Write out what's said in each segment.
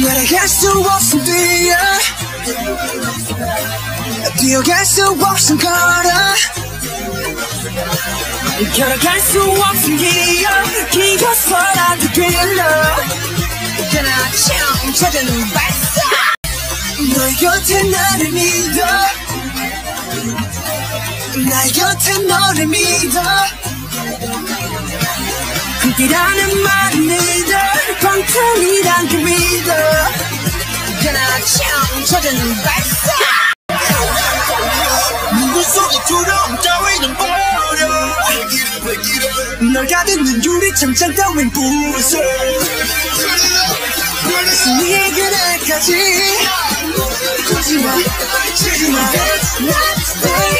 날아갈 수 없음 뛰어갈 수 없음 걸어 걸어갈 수 없음 기어서라도 길러 그나 처음 찾은 발사 너의 곁에 나를 믿어 나의 곁에 너를 믿어 함께라는 말을 믿어 방탄이란 그 믿어 그나 처음 찾은 발사 눈물 속에 두려움 따위는 버려 널 가득는 유리창 장 따윈 부숴 승리의 그날까지 굳지마 지지마 Not today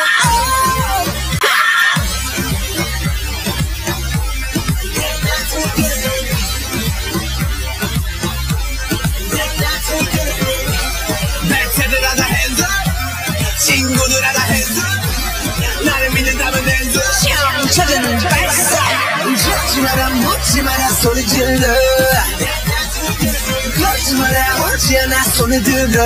백세들하다 hands up 친구들하다 hands up 나를 믿는다면 hands up 처음 찾은 발사 웃지 마라 묻지 마라 소리 질러 걷지 마라 오지 않아 손을 들어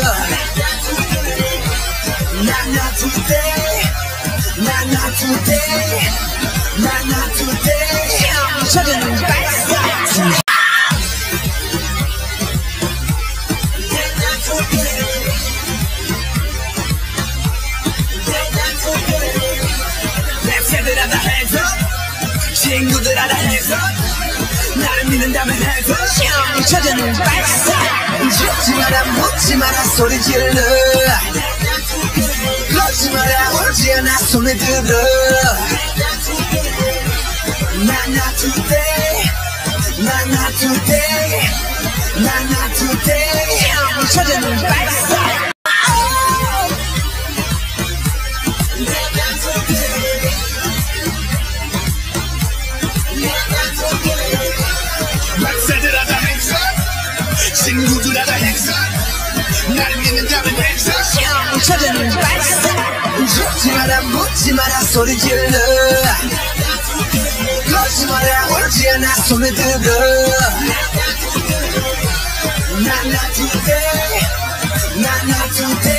not today not today not today 처음 찾은 발사 백세들하다 hands up 친구들하다 hands up 나를 믿는다면 hands up 처음 찾은 발사 웃지 마라 묻지 마라 소리 질러 걷지 마라 오지 않아 손을 들어 not today not today not today 처음 찾은 발사 백세들하다 hands up 친구들하다 hands up 나를 믿는다면 hands up 처음 찾은 발사 웃지 마라 묻지 마라 소리 질러 걷지 마라 오지 않아 손을 들어 not today not today